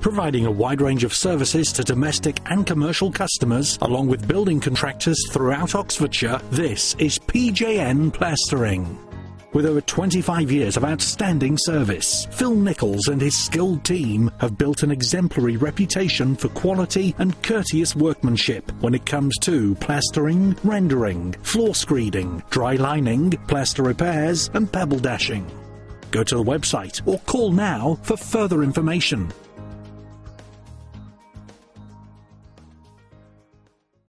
Providing a wide range of services to domestic and commercial customers, along with building contractors throughout Oxfordshire, this is PJN Plastering. With over 25 years of outstanding service, Phil Nichols and his skilled team have built an exemplary reputation for quality and courteous workmanship when it comes to plastering, rendering, floor screeding, dry lining, plaster repairs and pebble dashing. Go to the website or call now for further information.